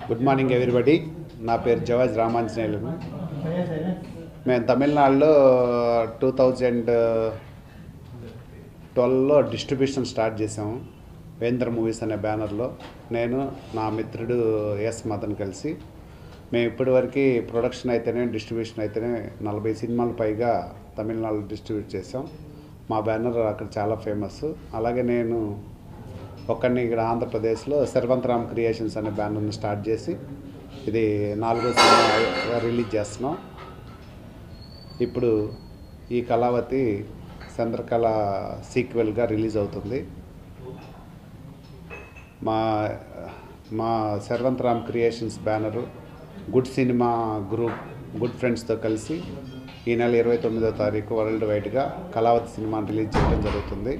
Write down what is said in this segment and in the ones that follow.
Good morning everybody. నా పేరు జవాజ్ రామాంజనేయులు. మేము తమిళనాడులో 2012లో డిస్ట్రిబ్యూషన్ స్టార్ట్ చేసాము. వేంద్ర మూవీస్ అనే బ్యానర్లో నేను నా మిత్రుడు ఎస్ మదన్ కలిసి మేము ఇప్పటివరకు ప్రొడక్షన్ అయితేనే డిస్ట్రిబ్యూషన్ అయితేనే 40 సినిమాలు పైగా తమిళనాడులో డిస్ట్రిబ్యూట్ చేసాం. మా బ్యానర్ అక్కడ చాలా ఫేమస్. అలాగే నేను ఒక్కడిని ఇక్కడ ఆంధ్రప్రదేశ్లో శర్వంతరామ్ క్రియేషన్స్ అనే బ్యానర్ని స్టార్ట్ చేసి ఇది 4వ సినిమా రిలీజ్ చేస్తున్నాం. ఇప్పుడు ఈ కళావతి చంద్రకళ సీక్వెల్గా రిలీజ్ అవుతుంది. మా శర్వంతరామ్ creations banner good cinema group good ఫ్రెండ్స్తో కలిసి ఈ నెల 29వ తారీఖు వరల్డ్ వైడ్గా కళావతి సినిమాని రిలీజ్ చేయడం జరుగుతుంది.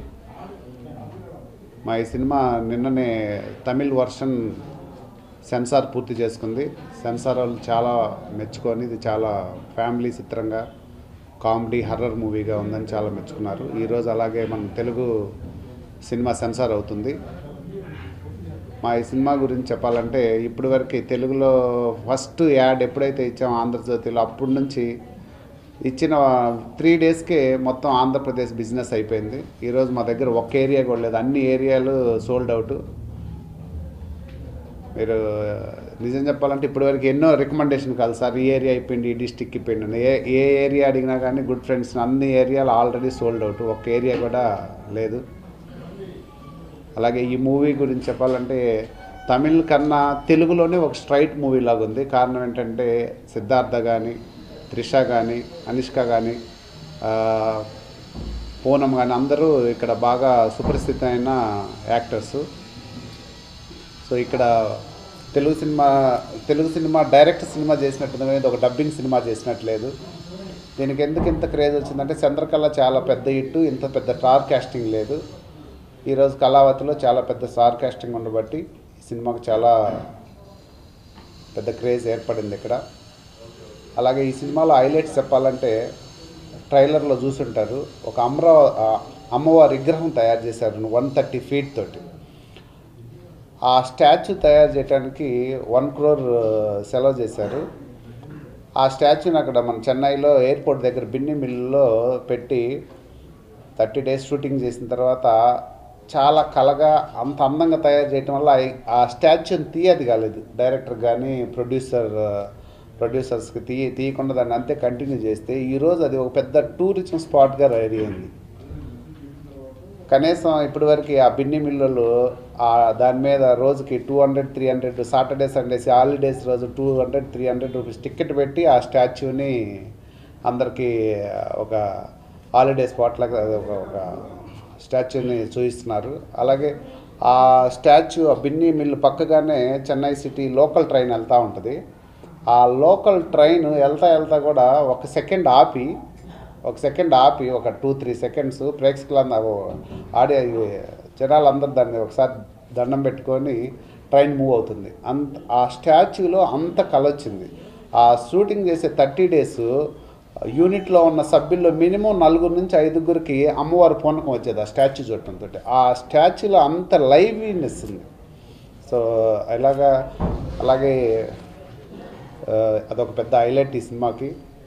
మా ఈ సినిమా నిన్ననే తమిళ్ వర్షన్ సెన్సార్ పూర్తి చేసుకుంది. సెన్సార్ వాళ్ళు చాలా మెచ్చుకొని ఇది చాలా ఫ్యామిలీ చిత్రంగా కామెడీ హర్రర్ మూవీగా ఉందని చాలా మెచ్చుకున్నారు. ఈరోజు అలాగే మన తెలుగు సినిమా సెన్సార్ అవుతుంది. మా ఈ సినిమా గురించి చెప్పాలంటే ఇప్పటివరకు తెలుగులో ఫస్ట్ యాడ్ ఎప్పుడైతే ఇచ్చామో ఆంధ్రజ్యోతిలో అప్పటి నుంచి ఇచ్చిన 3 డేస్కే మొత్తం ఆంధ్రప్రదేశ్ బిజినెస్ అయిపోయింది. ఈరోజు మా దగ్గర ఒక్క ఏరియా కూడా లేదు, అన్ని ఏరియాలు సోల్డ్ అవుట్. మీరు నిజం చెప్పాలంటే ఇప్పటివరకు ఎన్నో రికమెండేషన్ కాదు సార్, ఈ ఏరియా అయిపోయింది, ఈ డిస్టిక్ అయిపోయింది, ఏ ఏరియా అడిగినా కానీ గుడ్ ఫ్రెండ్స్ అన్ని ఏరియాలు ఆల్రెడీ సోల్డ్ అవుట్, ఒక్క ఏరియా కూడా లేదు. అలాగే ఈ మూవీ గురించి చెప్పాలంటే తమిళ్ కన్నా తెలుగులోనే ఒక స్ట్రైట్ మూవీ లాగా ఉంది. కారణం ఏంటంటే సిద్ధార్థ కానీ, త్రిష కానీ, అనుష్క కానీ, పూనం కానీ అందరూ ఇక్కడ బాగా సుప్రసిద్ధమైన యాక్టర్సు. సో ఇక్కడ తెలుగు సినిమా డైరెక్ట్ సినిమా చేసినట్టు ఒక డబ్బింగ్ సినిమా చేసినట్లేదు. దీనికి ఎందుకు ఇంత క్రేజ్ వచ్చిందంటే చంద్రకళ చాలా పెద్ద హిట్, ఇంత పెద్ద స్టార్ కాస్టింగ్ లేదు. ఈరోజు కళావతిలో చాలా పెద్ద స్టార్ కాస్టింగ్ ఉండబట్టి ఈ సినిమాకు చాలా పెద్ద క్రేజ్ ఏర్పడింది ఇక్కడ. అలాగే ఈ సినిమాలో హైలైట్స్ చెప్పాలంటే ట్రైలర్లో చూసుంటారు, ఒక అమ్మవారి విగ్రహం తయారు చేశారు 130 feet తోటి. ఆ స్టాచ్యూ తయారు చేయడానికి 1 crore సెలవు చేశారు. ఆ స్టాచ్యూని అక్కడ మన చెన్నైలో ఎయిర్పోర్ట్ దగ్గర బిన్ని మిల్లులో పెట్టి 30 days షూటింగ్ చేసిన తర్వాత చాలా కళగా అంత అందంగా తయారు చేయడం వల్ల ఆ స్టాచ్యూని తీయది కాలేదు. డైరెక్టర్ కానీ ప్రొడ్యూసర్స్కి తీయకుండా దాన్ని అంతే కంటిన్యూ చేస్తే ఈరోజు అది ఒక పెద్ద టూరిజం స్పాట్గా రెడీ అయింది. కనీసం ఇప్పటివరకు ఆ బిన్ని మిల్లులు దాని మీద రోజుకి 200-300 సాటర్డే సండేస్ హాలిడేస్ రోజు 200-300 రూపీస్ టికెట్ పెట్టి ఆ స్టాచ్యూని అందరికీ ఒక హాలిడే స్పాట్ లాగా ఒక స్టాచ్యూని చూపిస్తున్నారు. అలాగే ఆ స్టాచ్యూ ఆ బిన్ని మిల్లు పక్కగానే చెన్నై సిటీ లోకల్ ట్రైన్ వెళ్తూ ఉంటుంది. ఆ లోకల్ ట్రైన్ వెళ్తా కూడా ఒక సెకండ్ ఆపి ఒక 2-3 seconds ప్రేక్షకులందరూ జనాలందరూ దాన్ని ఒకసారి దండం పెట్టుకొని ట్రైన్ మూవ్ అవుతుంది. ఆ స్టాచ్యూలో అంత కళ వచ్చింది. ఆ షూటింగ్ చేసే 30 days యూనిట్లో ఉన్న సభ్యుల్లో మినిమం 4 నుంచి 5 అమ్మవారి పూనకం వచ్చేది ఆ స్టాచ్యూ చూడటంతో. ఆ స్టాచ్యూలో అంత లైవ్లీనెస్ ఉంది. సో అలాగే అదొక పెద్ద హైలైట్ ఈ సినిమాకి.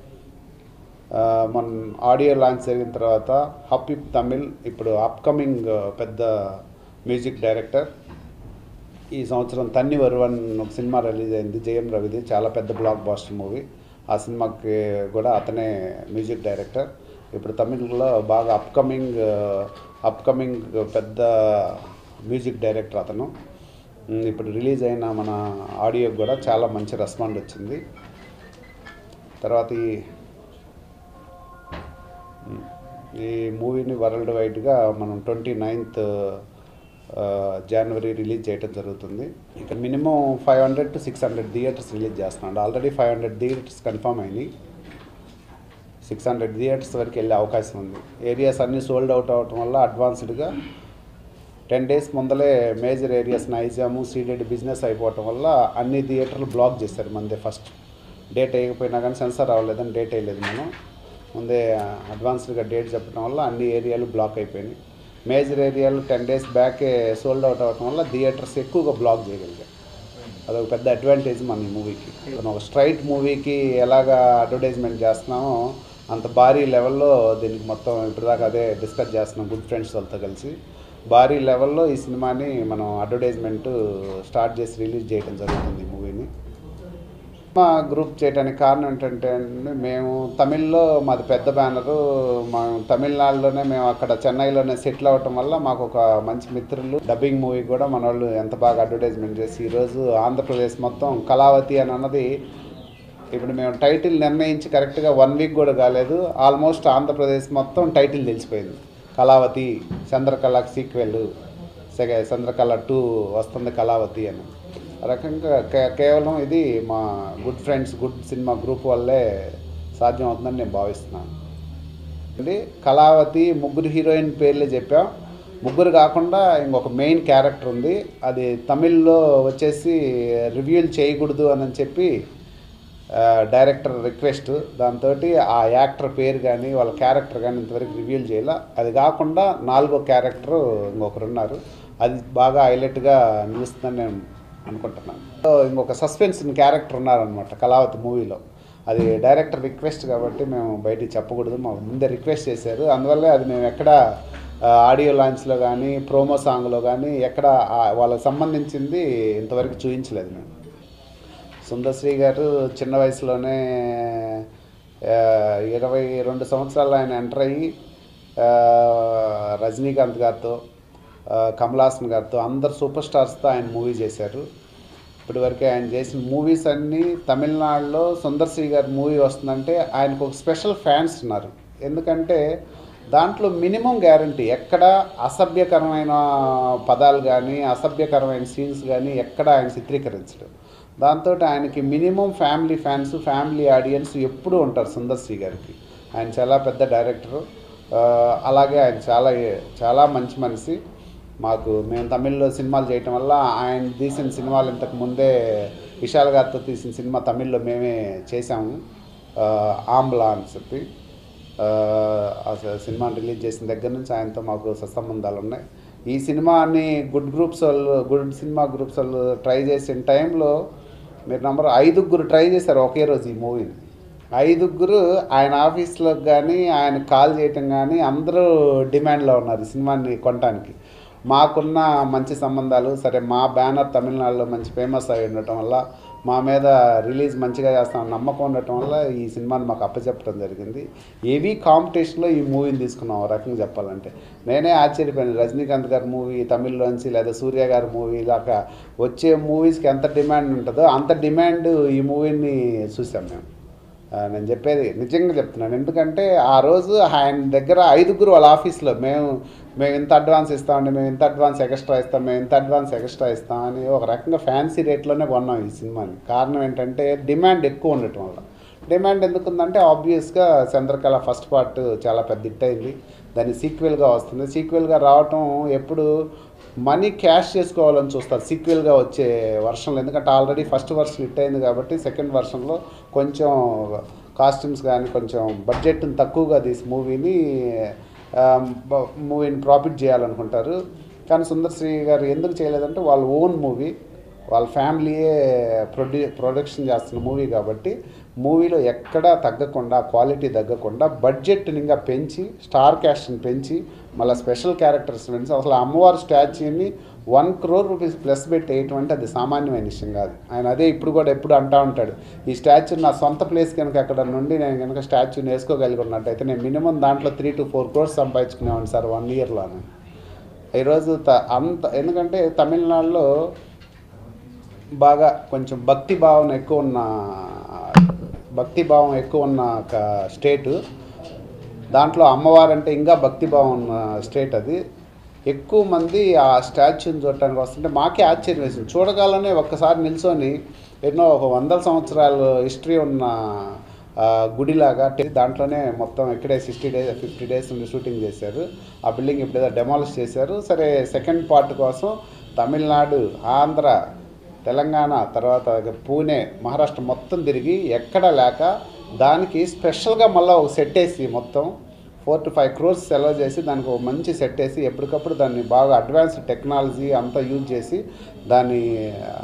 మన ఆడియో లాంచ్ జరిగిన తర్వాత హబీబ్ తమిళ్ ఇప్పుడు అప్కమింగ్ పెద్ద మ్యూజిక్ డైరెక్టర్. ఈ సంవత్సరం తన్ని వరువన్ ఒక సినిమా రిలీజ్ అయింది, జయం రవిది, చాలా పెద్ద బ్లాక్ బాస్టర్ మూవీ. ఆ సినిమాకి కూడా అతనే మ్యూజిక్ డైరెక్టర్. ఇప్పుడు తమిళ్లో బాగా అప్కమింగ్ పెద్ద మ్యూజిక్ డైరెక్టర్ అతను. ఇప్పుడు రిలీజ్ అయిన మన ఆడియోకి కూడా చాలా మంచి రెస్పాండ్ వచ్చింది. తర్వాత ఈ మూవీని వరల్డ్ వైడ్గా మనం 29th January రిలీజ్ చేయడం జరుగుతుంది. ఇక మినిమం 500-600 థియేటర్స్ రిలీజ్ చేస్తున్నాడు. ఆల్రెడీ 500 థియేటర్స్ కన్ఫర్మ్ అయినాయి. 600 థియేటర్స్ వరకు వెళ్ళే అవకాశం ఉంది. ఏరియాస్ అన్నీ సోల్డ్ అవుట్ అవటం వల్ల అడ్వాన్స్డ్గా 10 days ముందలే major areas Nizam ceded business అయిపోవటం వల్ల అన్ని థియేటర్లు బ్లాక్ చేశారు. మనదే ఫస్ట్ డేట్ వేయకపోయినా కానీ సెన్సార్ అవ్వలేదని డేట్ వేయలేదు. మనం ముందే అడ్వాన్స్డ్గా డేట్ చెప్పడం వల్ల అన్ని ఏరియాలు బ్లాక్ అయిపోయినాయి. మేజర్ ఏరియాలు 10 days బ్యాకే సోల్డ్ అవుట్ అవ్వటం వల్ల థియేటర్స్ ఎక్కువగా బ్లాక్ చేయగలిగాయి. అదొక పెద్ద అడ్వాంటేజ్ మన ఈ మూవీకి. మనం ఒక స్ట్రైట్ మూవీకి ఎలాగా అడ్వర్టైజ్మెంట్ చేస్తున్నామో అంత భారీ లెవెల్లో దీనికి మొత్తం ఇప్పటిదాకా అదే డిస్కస్ చేస్తున్నాం గుడ్ ఫ్రెండ్స్ వాళ్ళతో కలిసి. భారీ లెవెల్లో ఈ సినిమాని మనం అడ్వర్టైజ్మెంట్ స్టార్ట్ చేసి రిలీజ్ చేయడం జరుగుతుంది ఈ మూవీని. మా గ్రూప్ చేయడానికి కారణం ఏంటంటే మేము తమిళ్లో మాది పెద్ద బ్యానరు, మా తమిళనాడులోనే మేము అక్కడ చెన్నైలోనే సెటిల్ అవ్వటం వల్ల మాకు ఒక మంచి మిత్రులు. డబ్బింగ్ మూవీ కూడా మన వాళ్ళు ఎంత బాగా అడ్వర్టైజ్మెంట్ చేసి ఈరోజు ఆంధ్రప్రదేశ్ మొత్తం కళావతి అని అన్నది ఇప్పుడు మేము టైటిల్ నిర్ణయించి కరెక్ట్గా 1 వీక్ కూడా కాలేదు, ఆల్మోస్ట్ ఆంధ్రప్రదేశ్ మొత్తం టైటిల్ తెలిసిపోయింది. కళావతి, చంద్రకళకి సీక్వెల్, చంద్రకళ 2 వస్తుంది కళావతి అని. రకంగా కేవలం ఇది మా good friends good cinema group వల్లే సాధ్యం అవుతుందని నేను భావిస్తున్నాను. అండి కళావతి ముగ్గురు హీరోయిన్ పేర్లే చెప్పాం. ముగ్గురు కాకుండా ఇంకొక మెయిన్ క్యారెక్టర్ ఉంది, అది తమిళ్లో వచ్చేసి రివ్యూలు చేయకూడదు అని చెప్పి డైరెక్టర్ రిక్వెస్ట్. దాంతో ఆ యాక్టర్ పేరు కానీ వాళ్ళ క్యారెక్టర్ కానీ ఇంతవరకు రివ్యూలు చేయాల. అది కాకుండా 4వ క్యారెక్టరు ఇంకొకరు ఉన్నారు, అది బాగా హైలైట్గా నిలుస్తుందని నేను అనుకుంటున్నాను. ఇంకొక సస్పెన్స్ క్యారెక్టర్ ఉన్నారనమాట కళావతి మూవీలో. అది డైరెక్టర్ రిక్వెస్ట్ కాబట్టి మేము బయటికి చెప్పకూడదు, మాకు ముందే రిక్వెస్ట్ చేశారు. అందువల్లే అది మేము ఎక్కడ ఆడియో లాంచ్లో కానీ ప్రోమో సాంగ్లో కానీ ఎక్కడ వాళ్ళకి సంబంధించింది ఇంతవరకు చూపించలేదు మేము. సుందర్శ్రీ గారు చిన్న వయసులోనే 22 సంవత్సరాలు ఆయన ఎంటర్ అయ్యి రజనీకాంత్ గారితో కమలాసన్ గారితో అందరు సూపర్ స్టార్స్తో ఆయన మూవీ చేశారు. ఇప్పటివరకు ఆయన చేసిన మూవీస్ అన్నీ తమిళనాడులో సుందర్శ్రీ గారి మూవీ వస్తుందంటే ఆయనకు ఒక స్పెషల్ ఫ్యాన్స్ ఉన్నారు. ఎందుకంటే దాంట్లో మినిమం గ్యారంటీ ఎక్కడ అసభ్యకరమైన పదాలు కానీ అసభ్యకరమైన సీన్స్ కానీ ఎక్కడ ఆయన చిత్రీకరించడం. దాంతో ఆయనకి minimum family fans family audience ఎప్పుడూ ఉంటారు సుందర్శ్రీ గారికి. ఆయన చాలా పెద్ద డైరెక్టరు, అలాగే ఆయన చాలా మంచి మనిషి. మేము తమిళ్లో సినిమాలు చేయటం వల్ల ఆయన తీసిన సినిమాలు ఇంతకు ముందే విశాల్ గారితో తీసిన సినిమా తమిళ్లో మేమే చేసాము, ఆంబ్లా అని చెప్పి. ఆ సినిమాని రిలీజ్ చేసిన దగ్గర నుంచి ఆయనతో మాకు సత్సంబంధాలు ఉన్నాయి. ఈ సినిమాని గుడ్ సినిమా గ్రూప్స్ వాళ్ళు ట్రై చేసిన టైంలో మీరు నంబర్ 5 ట్రై చేశారు ఒకే రోజు ఈ మూవీని. 5 ఆయన ఆఫీస్లోకి కానీ ఆయన కాల్ చేయటం కానీ అందరూ డిమాండ్లో ఉన్నారు ఈ సినిమాని కొనడానికి. మాకున్న మంచి సంబంధాలు, సరే మా బ్యానర్ తమిళనాడులో మంచి ఫేమస్ అయి ఉండటం వల్ల మా మీద రిలీజ్ మంచిగా చేస్తామని నమ్మకం ఉండటం వల్ల ఈ సినిమాని మాకు అప్పచెప్పడం జరిగింది. ఏవీ కాంపిటీషన్లో ఈ మూవీని తీసుకున్నాం ఒక రకంగా చెప్పాలంటే. నేనే ఆశ్చర్యపోయాను, రజనీకాంత్ గారి మూవీ తమిళ్లోంచి లేదా సూర్య గారి మూవీ దాకా వచ్చే మూవీస్కి ఎంత డిమాండ్ ఉంటుందో అంత డిమాండ్ ఈ మూవీని చూసాం మేము. నేను చెప్పేది నిజంగా చెప్తున్నాను. ఎందుకంటే ఆ రోజు ఆయన దగ్గర 5 వాళ్ళ ఆఫీస్లో మేము ఇంత అడ్వాన్స్ ఇస్తామండి, మేము ఇంత అడ్వాన్స్ ఎక్స్ట్రా ఇస్తాం, మేము ఇంత అడ్వాన్స్ ఎక్స్ట్రా ఇస్తాం అని ఒక రకంగా ఫ్యాన్సీ రేట్లోనే కొన్నాం ఈ సినిమాని. కారణం ఏంటంటే డిమాండ్ ఎక్కువ ఉండటం వల్ల. డిమాండ్ ఎందుకుందంటే ఆబ్వియస్గా చంద్రకళ ఫస్ట్ పార్ట్ చాలా పెద్ద హిట్ అయింది, దాన్ని సీక్వెల్గా వస్తుంది. సీక్వెల్గా రావటం ఎప్పుడు మనీ క్యాష్ చేసుకోవాలని చూస్తారు సీక్వెల్గా వచ్చే వర్షన్లో. ఎందుకంటే ఆల్రెడీ ఫస్ట్ వర్షన్ హిట్ అయింది కాబట్టి సెకండ్ వర్షన్లో కొంచెం కాస్ట్యూమ్స్ కానీ కొంచెం బడ్జెట్ని తక్కువగా తీసి మూవీని ప్రాఫిట్ చేయాలనుకుంటారు. కానీ సుందర్శ్రీ గారు ఎందుకు చేయలేదంటే వాళ్ళ ఓన్ మూవీ, వాళ్ళ ఫ్యామిలీయే ప్రొడక్షన్ చేస్తున్న మూవీ కాబట్టి మూవీలో ఎక్కడా తగ్గకుండా క్వాలిటీ తగ్గకుండా బడ్జెట్ని ఇంకా పెంచి స్టార్ క్యాస్ట్ని పెంచి మళ్ళీ స్పెషల్ క్యారెక్టర్స్ పెంచి అసలు అమ్మవారి స్టాచ్యూని 1 crore రూపీస్ ప్లస్ పెట్టి వేయటం అంటే అది సామాన్యమైన విషయం కాదు. ఆయన అదే ఇప్పుడు కూడా ఎప్పుడు అంటూ ఉంటాడు, ఈ స్టాచ్యూ నా సొంత ప్లేస్ కనుక అక్కడ నుండి నేను కనుక స్టాచ్యూని వేసుకోగలిగి ఉన్నట్టయితే నేను మినిమం దాంట్లో 3 to 4 crores సంపాదించుకునేవాడిని సార్ 1 yearలోనే. ఈరోజు ఎందుకంటే తమిళనాడులో బాగా కొంచెం భక్తి భావం ఎక్కువ ఉన్న ఒక స్టేటు. దాంట్లో అమ్మవారంటే ఇంకా భక్తిభావం ఉన్న స్టేట్ అది. ఎక్కువ మంది ఆ స్టాచ్యూని చూడటానికి వస్తుంటే మాకే ఆశ్చర్యం వేసింది. చూడగానే ఒక్కసారి నిల్చొని ఎన్నో ఒక 100 సంవత్సరాల హిస్టరీ ఉన్న గుడిలాగా దాంట్లోనే మొత్తం ఇక్కడే 60 days 50 days నుండి షూటింగ్ చేశారు. ఆ బిల్డింగ్ ఇప్పుడు డెమాలిష్ చేశారు. సరే సెకండ్ పార్ట్ కోసం తమిళనాడు, ఆంధ్ర, తెలంగాణ, తర్వాత పూణే, మహారాష్ట్ర మొత్తం తిరిగి ఎక్కడ లేక దానికి స్పెషల్గా మళ్ళీ ఒక సెట్ వేసి మొత్తం 4 to 5 crores సెలవు చేసి దానికి ఒక మంచి సెట్ వేసి ఎప్పటికప్పుడు దాన్ని బాగా అడ్వాన్స్డ్ టెక్నాలజీ అంతా యూజ్ చేసి దాన్ని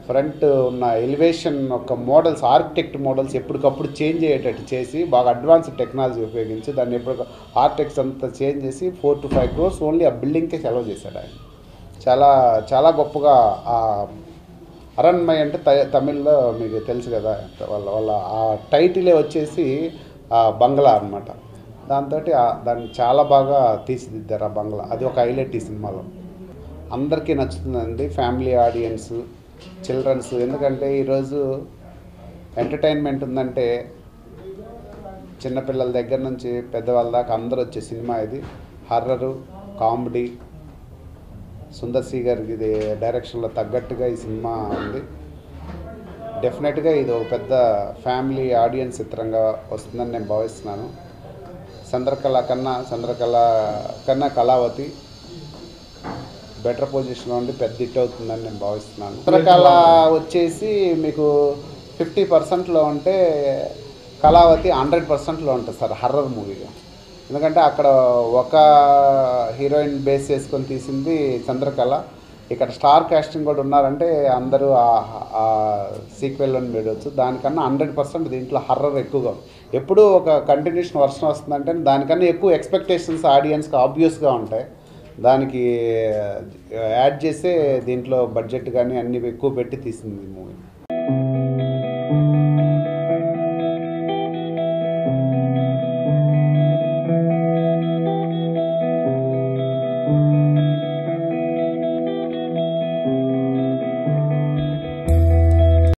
ఫ్రంట్ ఉన్న ఎలివేషన్ ఒక మోడల్స్, ఆర్కిటెక్ట్ మోడల్స్ ఎప్పటికప్పుడు చేంజ్ అయ్యేటట్టు చేసి బాగా అడ్వాన్స్డ్ టెక్నాలజీ ఉపయోగించి దాన్ని ఎప్పుడు ఆర్కిటెక్ట్స్ అంతా చేంజ్ చేసి 4 to 5 crores ఓన్లీ ఆ బిల్డింగ్కే సెలవు చేశాడు ఆయన. చాలా చాలా గొప్పగా అరణ్మయ్ అంటే తమిళ్లో మీకు తెలుసు కదా, వాళ్ళ ఆ టైటిలే వచ్చేసి బంగ్లా అనమాట. దాంతో దాన్ని చాలా బాగా తీర్చిదిద్దారు ఆ బంగ్లా. అది ఒక హైలైట్ ఈ సినిమాలో. అందరికీ నచ్చుతుందండి, ఫ్యామిలీ ఆడియన్స్, చిల్డ్రన్స్. ఎందుకంటే ఈరోజు ఎంటర్టైన్మెంట్ ఉందంటే చిన్నపిల్లల దగ్గర నుంచి పెద్దవాళ్ళ దాకా అందరూ వచ్చే సినిమా ఇది. హర్రరు, కామెడీ, సుందర్ సి గారికి ఇది డైరెక్షన్లో తగ్గట్టుగా ఈ సినిమా ఉంది. డెఫినెట్గా ఇది ఒక పెద్ద ఫ్యామిలీ ఆడియన్స్ చిత్రంగా వస్తుందని నేను భావిస్తున్నాను. చంద్రకళ కన్నా కళావతి బెటర్ పొజిషన్లో ఉండి పెద్ద హిట్ అవుతుందని నేను భావిస్తున్నాను. చంద్రకళ వచ్చేసి మీకు 50%లో ఉంటే కళావతి 100%లో ఉంటుంది సార్ హర్రర్ మూవీగా. ఎందుకంటే అక్కడ ఒక హీరోయిన్ బేస్ చేసుకొని తీసింది చంద్రకళ. ఇక్కడ స్టార్ కాస్టింగ్ కూడా ఉన్నారంటే అందరూ ఆ సీక్వెల్లోని వెళ్ళవచ్చు. దానికన్నా 100% దీంట్లో హర్రర్ ఎక్కువగా ఉంది. ఎప్పుడూ ఒక కంటిన్యూషన్ వర్షన్ వస్తుందంటే దానికన్నా ఎక్కువ ఎక్స్పెక్టేషన్స్ ఆడియన్స్కి ఆబ్వియస్గా ఉంటాయి. దానికి యాడ్ చేసే దీంట్లో బడ్జెట్ కానీ అన్నీ ఎక్కువ పెట్టి తీసింది మూవీ.